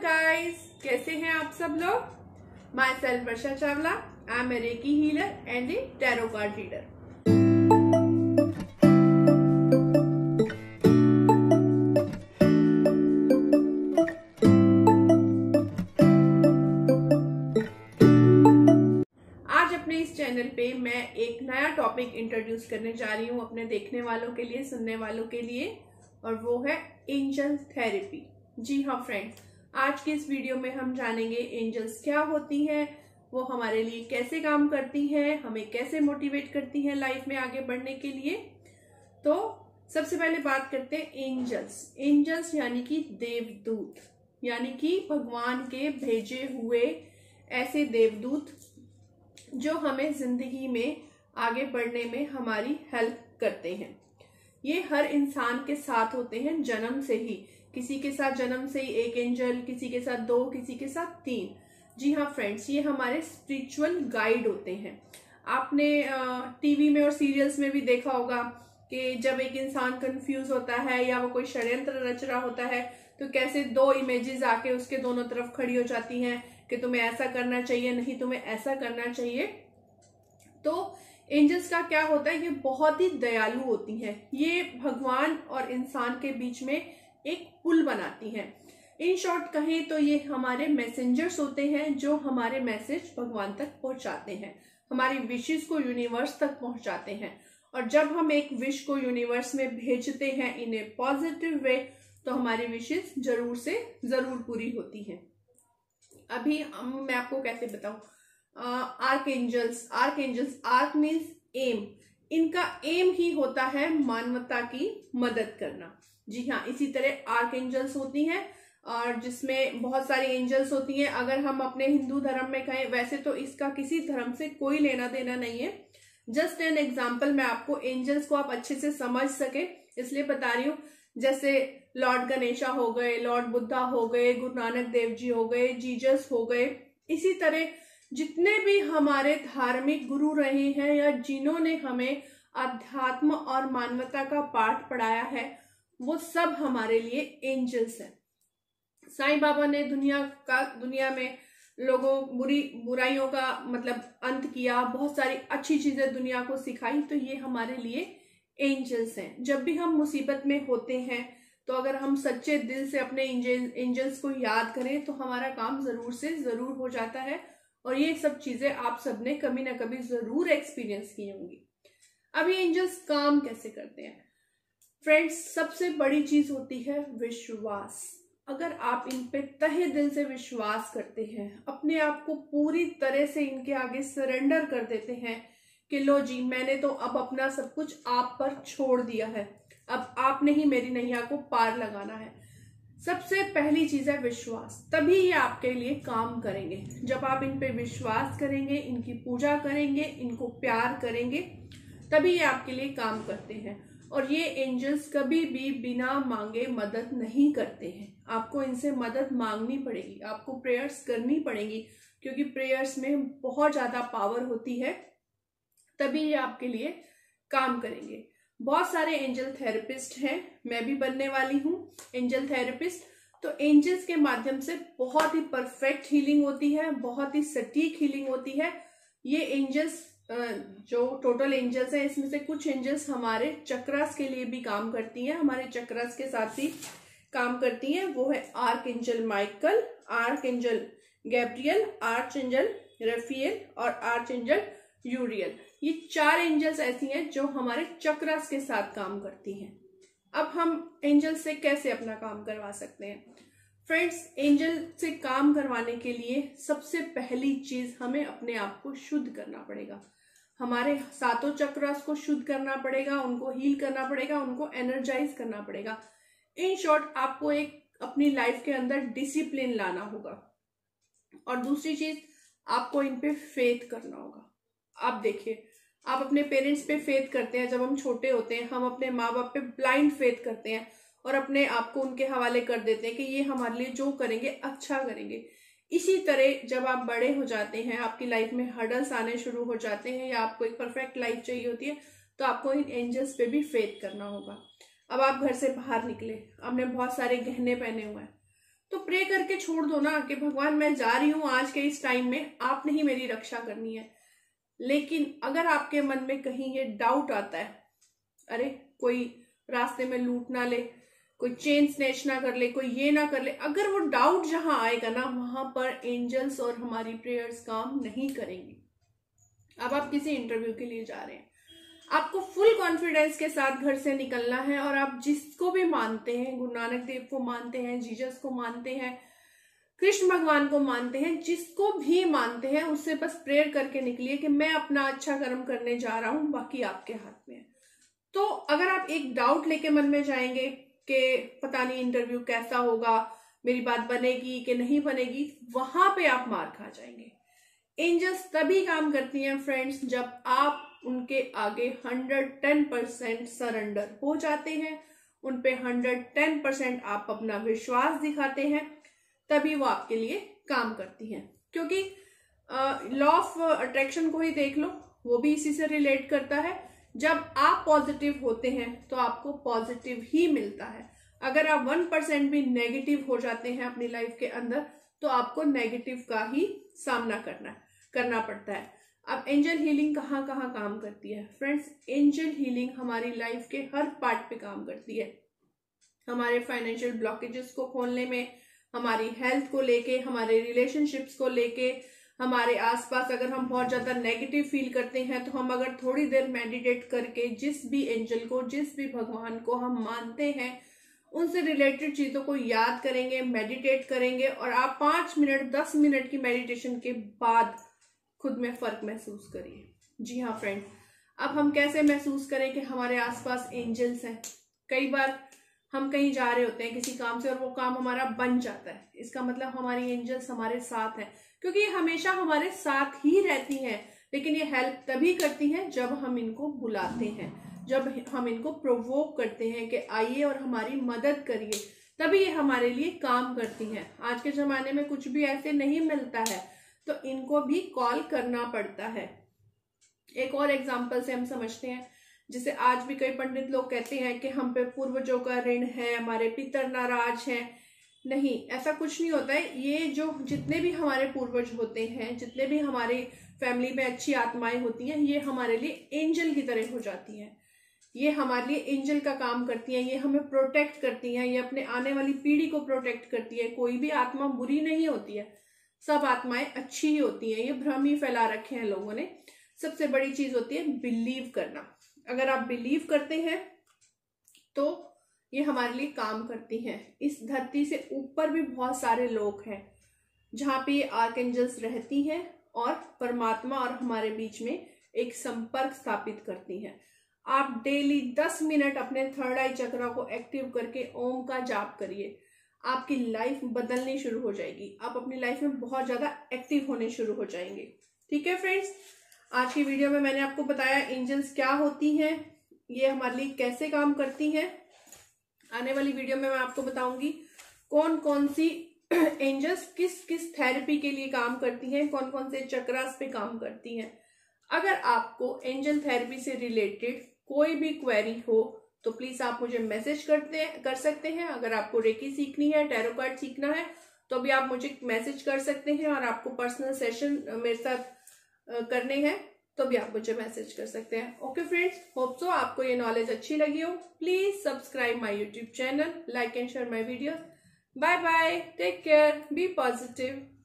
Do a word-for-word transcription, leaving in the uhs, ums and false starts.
Guys, कैसे हैं आप सब लोग। Myself Varsha Chawla, I am a reiki healer and a tarot card reader. आज अपने इस चैनल पे मैं एक नया टॉपिक इंट्रोड्यूस करने जा रही हूँ अपने देखने वालों के लिए, सुनने वालों के लिए, और वो है एंजल थेरेपी। जी हाँ फ्रेंड्स, आज के इस वीडियो में हम जानेंगे एंजल्स क्या होती हैं, वो हमारे लिए कैसे काम करती हैं, हमें कैसे मोटिवेट करती हैं लाइफ में आगे बढ़ने के लिए। तो सबसे पहले बात करते हैं एंजल्स। एंजल्स यानी कि देवदूत, यानी कि भगवान के भेजे हुए ऐसे देवदूत जो हमें जिंदगी में आगे बढ़ने में हमारी हेल्प करते हैं। ये हर इंसान के साथ होते हैं जन्म से ही। किसी के साथ जन्म से ही एक एंजल, किसी के साथ दो, किसी के साथ तीन। जी हाँ फ्रेंड्स, ये हमारे स्पिरिचुअल गाइड होते हैं। आपने टीवी में और सीरियल्स में भी देखा होगा कि जब एक इंसान कंफ्यूज होता है या वो कोई षड्यंत्र रच रहा होता है तो कैसे दो इमेजेस आके उसके दोनों तरफ खड़ी हो जाती हैं कि तुम्हें ऐसा करना चाहिए, नहीं तुम्हें ऐसा करना चाहिए। तो एंजल्स का क्या होता है, ये बहुत ही दयालु होती हैं। ये भगवान और इंसान के बीच में एक पुल बनाती हैं। इन शॉर्ट कहें तो ये हमारे मैसेंजर्स होते हैं जो हमारे मैसेज भगवान तक पहुंचाते हैं, हमारी विशेष को यूनिवर्स तक पहुंचाते हैं। और जब हम एक विश को यूनिवर्स में भेजते हैं इन ए पॉजिटिव वे, तो हमारी विशेष जरूर से जरूर पूरी होती हैं। अभी मैं आपको कैसे बताऊं। Archangels, archangels, arch means aim. इनका एम ही होता है मानवता की मदद करना। जी हाँ, इसी तरह आर्क एंजल्स होती हैं और जिसमें बहुत सारी एंजल्स होती हैं। अगर हम अपने हिंदू धर्म में कहें, वैसे तो इसका किसी धर्म से कोई लेना देना नहीं है। जस्ट एन एग्जाम्पल, मैं आपको एंजल्स को आप अच्छे से समझ सके इसलिए बता रही हूँ। जैसे लॉर्ड गणेशा हो गए, लॉर्ड बुद्धा हो गए, गुरु नानक देव जी हो गए, जीसस हो गए। इसी तरह जितने भी हमारे धार्मिक गुरु रहे हैं या जिन्होंने हमें अध्यात्म और मानवता का पाठ पढ़ाया है, वो सब हमारे लिए एंजल्स हैं। साईं बाबा ने दुनिया का दुनिया में लोगों बुरी बुराइयों का मतलब अंत किया, बहुत सारी अच्छी चीजें दुनिया को सिखाई, तो ये हमारे लिए एंजल्स हैं। जब भी हम मुसीबत में होते हैं तो अगर हम सच्चे दिल से अपने एंजल एंजल्स को याद करें तो हमारा काम जरूर से जरूर हो जाता है। और ये सब चीजें आप सबने कभी ना कभी जरूर एक्सपीरियंस की होंगी। अब ये एंजल्स काम कैसे करते हैं फ्रेंड्स, सबसे बड़ी चीज होती है विश्वास। अगर आप इन पे तहे दिल से विश्वास करते हैं, अपने आप को पूरी तरह से इनके आगे सरेंडर कर देते हैं कि लो जी, मैंने तो अब अपना सब कुछ आप पर छोड़ दिया है, अब आपने ही मेरी नैया को पार लगाना है। सबसे पहली चीज है विश्वास। तभी ये आपके लिए काम करेंगे। जब आप इन पे विश्वास करेंगे, इनकी पूजा करेंगे, इनको प्यार करेंगे, तभी ये आपके लिए काम करते हैं। और ये एंजल्स कभी भी बिना मांगे मदद नहीं करते हैं। आपको इनसे मदद मांगनी पड़ेगी, आपको प्रेयर्स करनी पड़ेगी, क्योंकि प्रेयर्स में बहुत ज्यादा पावर होती है, तभी ये आपके लिए काम करेंगे। बहुत सारे एंजल थेरेपिस्ट हैं, मैं भी बनने वाली हूँ एंजल थेरेपिस्ट। तो एंजल्स के माध्यम से बहुत ही परफेक्ट हीलिंग होती है, बहुत ही सटीक हीलिंग होती है। ये एंजल्स जो टोटल एंजल्स हैं, इसमें से कुछ एंजल्स हमारे चक्रास के लिए भी काम करती हैं, हमारे चक्रास के साथ भी काम करती हैं। वो है archangel Michael, archangel Gabriel, archangel Raphael और आर्च एंजल यूरियल। ये चार एंजल्स ऐसी हैं जो हमारे चक्रास के साथ काम करती हैं। अब हम एंजल से कैसे अपना काम करवा सकते हैं फ्रेंड्स। एंजल से काम करवाने के लिए सबसे पहली चीज हमें अपने आप को शुद्ध करना पड़ेगा। हमारे सातों चक्रास को शुद्ध करना पड़ेगा, उनको हील करना पड़ेगा, उनको एनर्जाइज करना पड़ेगा। इन शॉर्ट, आपको एक अपनी लाइफ के अंदर डिसिप्लिन लाना होगा। और दूसरी चीज, आपको इन पे फेथ करना होगा। आप देखिए, आप अपने पेरेंट्स पे फेथ करते हैं। जब हम छोटे होते हैं, हम अपने माँ बाप पे ब्लाइंड फेथ करते हैं और अपने आप को उनके हवाले कर देते हैं कि ये हमारे लिए जो करेंगे अच्छा करेंगे। इसी तरह जब आप बड़े हो जाते हैं, आपकी लाइफ में हर्डल्स आने शुरू हो जाते हैं या आपको एक परफेक्ट लाइफ चाहिए होती है, तो आपको इन एंजल्स पे भी फेथ करना होगा। अब आप घर से बाहर निकले, आपने बहुत सारे गहने पहने हुए हैं, तो प्रे करके छोड़ दो ना कि भगवान मैं जा रही हूं आज के इस टाइम में, आपने ही मेरी रक्षा करनी है। लेकिन अगर आपके मन में कहीं ये डाउट आता है, अरे कोई रास्ते में लूट ना ले, कोई चेन स्नैच ना कर ले, कोई ये ना कर ले, अगर वो डाउट जहां आएगा ना, वहां पर एंजल्स और हमारी प्रेयर्स काम नहीं करेंगी। अब आप किसी इंटरव्यू के लिए जा रहे हैं, आपको फुल कॉन्फिडेंस के साथ घर से निकलना है और आप जिसको भी मानते हैं, गुरु नानक देव को मानते हैं, जीसस को मानते हैं, कृष्ण भगवान को मानते हैं, जिसको भी मानते हैं, उससे बस प्रेयर करके निकलिए कि मैं अपना अच्छा कर्म करने जा रहा हूं, बाकी आपके हाथ में है। तो अगर आप एक डाउट लेके मन में जाएंगे कि पता नहीं इंटरव्यू कैसा होगा, मेरी बात बनेगी कि नहीं बनेगी, वहां पे आप मार खा जाएंगे। एंजल्स तभी काम करती हैं फ्रेंड्स जब आप उनके आगे हंड्रेड टेन परसेंट सरेंडर हो जाते हैं, उन पे हंड्रेड टेन परसेंट आप अपना विश्वास दिखाते हैं, तभी वो आपके लिए काम करती हैं। क्योंकि लॉ ऑफ अट्रैक्शन को ही देख लो, वो भी इसी से रिलेट करता है। जब आप पॉजिटिव होते हैं तो आपको पॉजिटिव ही मिलता है। अगर आप वन परसेंट भी नेगेटिव हो जाते हैं अपनी लाइफ के अंदर तो आपको नेगेटिव का ही सामना करना करना पड़ता है। अब एंजल हीलिंग कहाँ कहाँ काम करती है फ्रेंड्स? एंजल हीलिंग हमारी लाइफ के हर पार्ट पे काम करती है। हमारे फाइनेंशियल ब्लॉकेजेस को खोलने में, हमारी हेल्थ को लेके, हमारे रिलेशनशिप्स को लेके, हमारे आसपास अगर हम बहुत ज्यादा नेगेटिव फील करते हैं तो हम अगर थोड़ी देर मेडिटेट करके जिस भी एंजल को, जिस भी भगवान को हम मानते हैं, उनसे रिलेटेड चीजों को याद करेंगे, मेडिटेट करेंगे और आप पांच मिनट दस मिनट की मेडिटेशन के बाद खुद में फर्क महसूस करिए। जी हाँ फ्रेंड, अब हम कैसे महसूस करें कि हमारे आसपास एंजल्स हैं? कई बार हम कहीं जा रहे होते हैं किसी काम से और वो काम हमारा बन जाता है, इसका मतलब हमारी एंजल्स हमारे साथ हैं, क्योंकि ये हमेशा हमारे साथ ही रहती हैं। लेकिन ये हेल्प तभी करती हैं जब हम इनको बुलाते हैं, जब हम इनको प्रोवोक करते हैं कि आइए और हमारी मदद करिए, तभी ये हमारे लिए काम करती हैं। आज के जमाने में कुछ भी ऐसे नहीं मिलता है तो इनको भी कॉल करना पड़ता है। एक और एग्जाम्पल से हम समझते हैं, जिसे आज भी कई पंडित लोग कहते हैं कि हम पे पूर्वजों का ऋण है, हमारे पितर नाराज हैं। नहीं, ऐसा कुछ नहीं होता है। ये जो जितने भी हमारे पूर्वज होते हैं, जितने भी हमारे फैमिली में अच्छी आत्माएं होती हैं, ये हमारे लिए एंजल की तरह हो जाती हैं। ये हमारे लिए एंजल का काम करती हैं, ये हमें प्रोटेक्ट करती हैं, ये अपने आने वाली पीढ़ी को प्रोटेक्ट करती है। कोई भी आत्मा बुरी नहीं होती है, सब आत्माएं अच्छी ही होती हैं। ये भ्रम ही फैला रखे हैं लोगों ने। सबसे बड़ी चीज होती है बिलीव करना। अगर आप बिलीव करते हैं तो ये हमारे लिए काम करती हैं। इस धरती से ऊपर भी बहुत सारे लोग हैं जहाँ पे ये आर्कएंजल्स रहती हैं और परमात्मा और हमारे बीच में एक संपर्क स्थापित करती हैं। आप डेली दस मिनट अपने थर्ड आई चक्रा को एक्टिव करके ओम का जाप करिए, आपकी लाइफ बदलनी शुरू हो जाएगी। आप अपनी लाइफ में बहुत ज्यादा एक्टिव होने शुरू हो जाएंगे। ठीक है फ्रेंड्स, आज की वीडियो में मैंने आपको बताया एंजल्स क्या होती हैं, ये हमारे लिए कैसे काम करती हैं। आने वाली वीडियो में मैं आपको बताऊंगी कौन कौन सी एंजल्स किस किस थेरेपी के लिए काम करती हैं, कौन कौन से चक्रास पे काम करती हैं। अगर आपको एंजल थेरेपी से रिलेटेड कोई भी क्वेरी हो तो प्लीज आप मुझे मैसेज करते कर सकते हैं। अगर आपको रेकी सीखनी है, टैरो कार्ड सीखना है, तो भी आप मुझे मैसेज कर सकते हैं। और आपको पर्सनल सेशन मेरे साथ करने हैं तो भी आप मुझे मैसेज कर सकते हैं। ओके फ्रेंड्स, होप सो आपको ये नॉलेज अच्छी लगी हो। Please subscribe my YouTube channel, like and share my videos. Bye bye, take care, be positive.